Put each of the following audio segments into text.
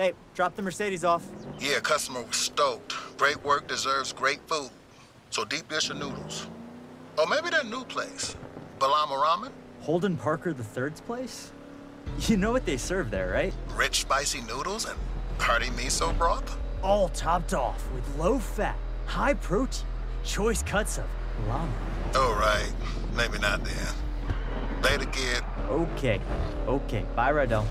Hey, drop the Mercedes off. Yeah, customer was stoked. Great work deserves great food. So deep dish or noodles? Or maybe that new place, Balama Ramen? Holden Parker III's place? You know what they serve there, right? Rich spicy noodles and hearty miso broth? All topped off with low fat, high protein, choice cuts of llama. Oh, right. Maybe not then. Later, kid. Okay. Bye, Radell.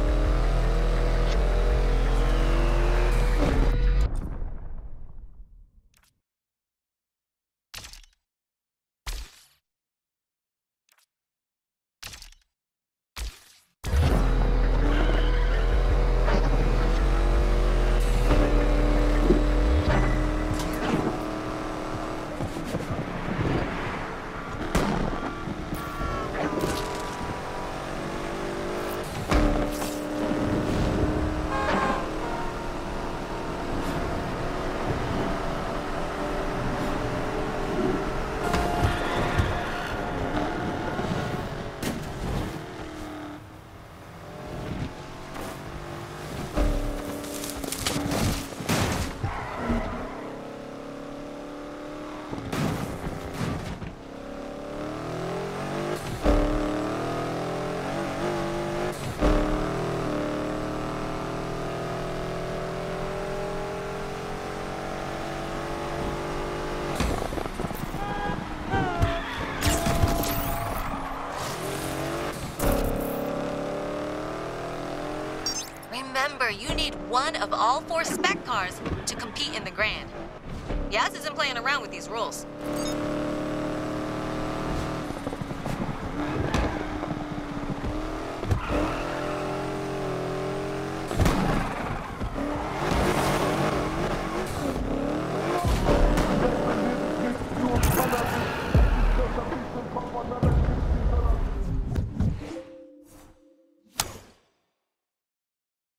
Remember, you need one of all 4 spec cars to compete in the Grand. Yaz isn't playing around with these rules.